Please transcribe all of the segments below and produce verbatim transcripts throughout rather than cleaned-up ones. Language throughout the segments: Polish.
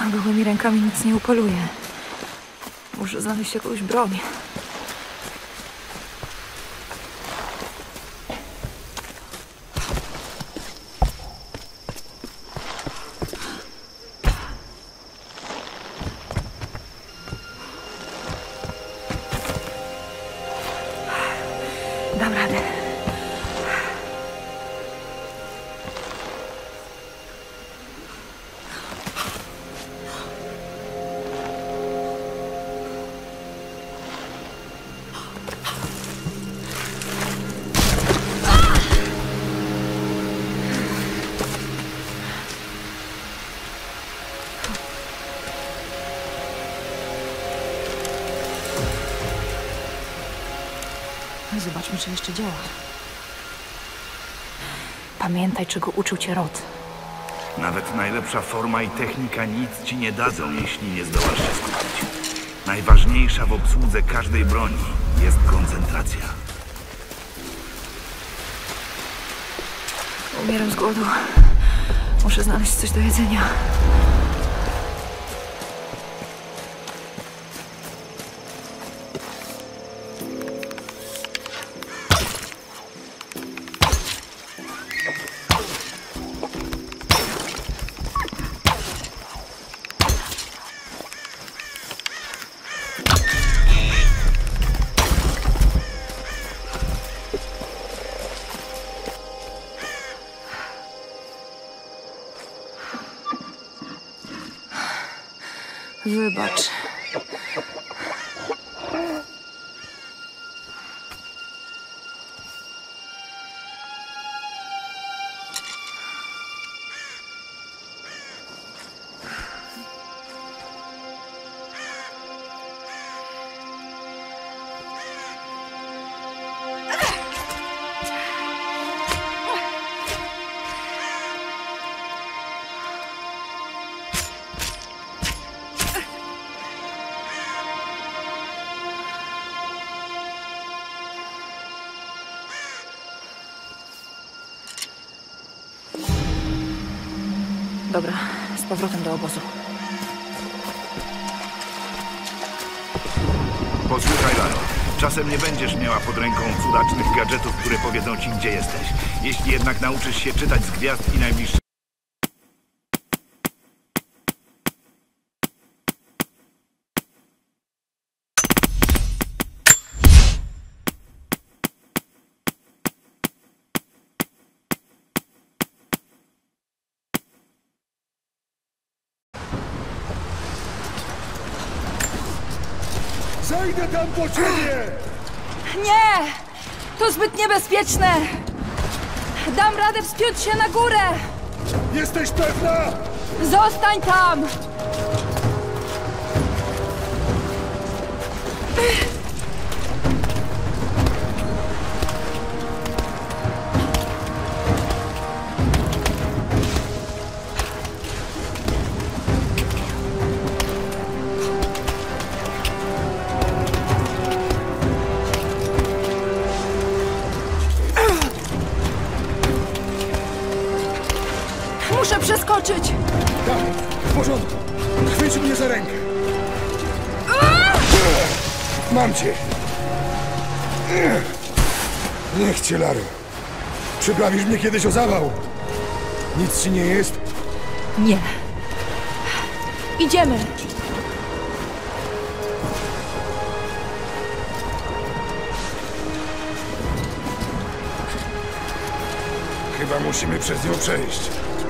Gołymi rękami nic nie upoluję. Muszę znaleźć jakąś broń. Dam radę. Zobaczmy, czy jeszcze działa. Pamiętaj, czego uczył cię Rod. Nawet najlepsza forma i technika nic ci nie dadzą, jeśli nie zdołasz się skupić. Najważniejsza w obsłudze każdej broni jest koncentracja. Umieram z głodu. Muszę znaleźć coś do jedzenia. Wybacz. Dobra, z powrotem do obozu. Posłuchaj, Laro. Czasem nie będziesz miała pod ręką cudacznych gadżetów, które powiedzą ci, gdzie jesteś. Jeśli jednak nauczysz się czytać z gwiazd i najbliższych... Zajdę tam po ciebie! Nie! To zbyt niebezpieczne! Dam radę wspiąć się na górę! Jesteś pewna? Zostań tam! Muszę przeskoczyć! Tak, w porządku. Chwyć mnie za rękę. Mam cię. Niech cię, Laro. Przyprawisz mnie kiedyś o zawał. Nic ci nie jest? Nie. Idziemy! Chyba musimy przez nią przejść.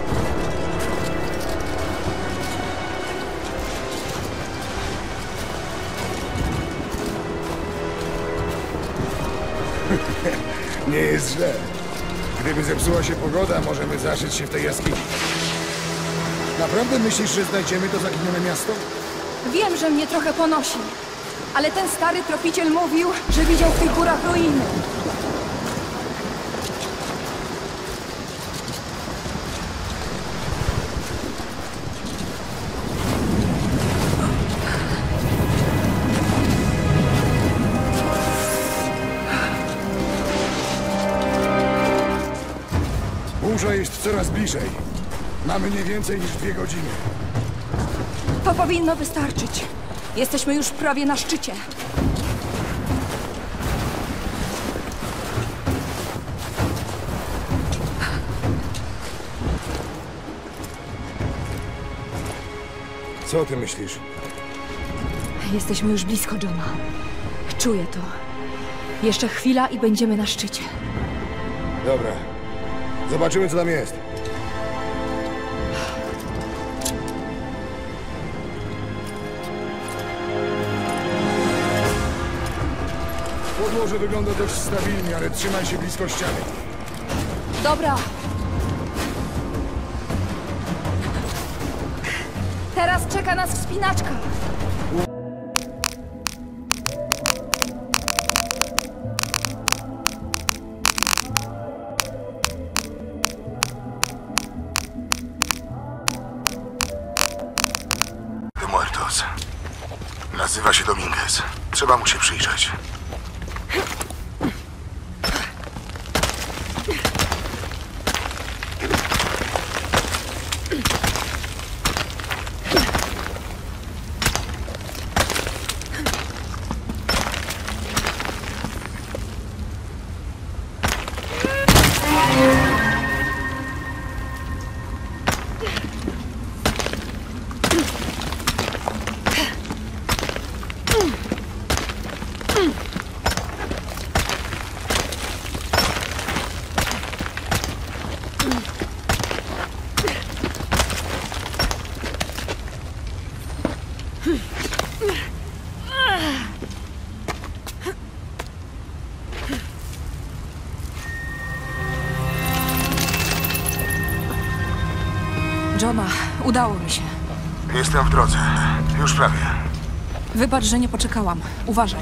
Nie jest źle. Gdyby zepsuła się pogoda, możemy zaszyć się w tej jaskini. Naprawdę myślisz, że znajdziemy to zaginione miasto? Wiem, że mnie trochę ponosi, ale ten stary tropiciel mówił, że widział w tych górach ruiny. Burza jest coraz bliżej. Mamy nie więcej niż dwie godziny. To powinno wystarczyć. Jesteśmy już prawie na szczycie. Co ty myślisz? Jesteśmy już blisko Johna. Czuję to. Jeszcze chwila i będziemy na szczycie. Dobra. Zobaczymy, co tam jest. Podłoże wygląda dość stabilnie, ale trzymaj się blisko ściany. Dobra. Teraz czeka nas wspinaczka. De Muertos. Nazywa się Dominguez. Trzeba mu się przyjrzeć. Johna, udało mi się. Jestem w drodze. Już prawie. Wybacz, że nie poczekałam. Uważaj.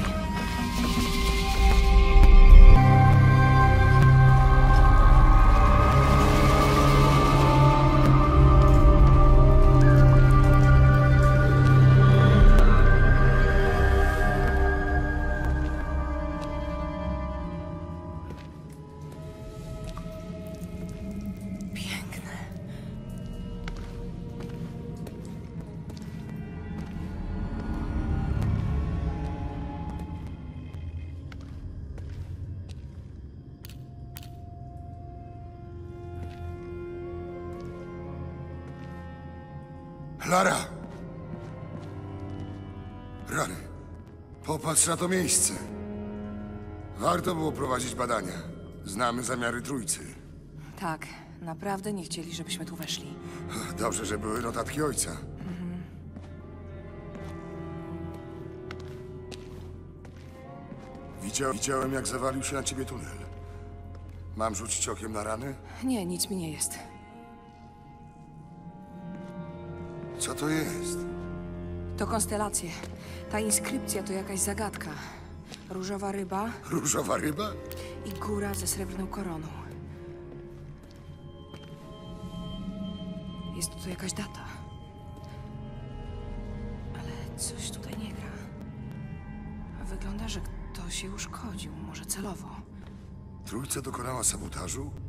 Lara! Rany. Popatrz na to miejsce. Warto było prowadzić badania. Znamy zamiary trójcy. Tak, naprawdę nie chcieli, żebyśmy tu weszli. Dobrze, że były notatki ojca. Widział, widziałem, jak zawalił się na ciebie tunel. Mam rzucić okiem na rany? Nie, nic mi nie jest. Co to jest? To konstelacje. Ta inskrypcja to jakaś zagadka. Różowa ryba Różowa ryba? i góra ze srebrną koroną. Jest tu jakaś data. Ale coś tutaj nie gra. Wygląda, że ktoś się uszkodził, może celowo. Trójca dokonała sabotażu?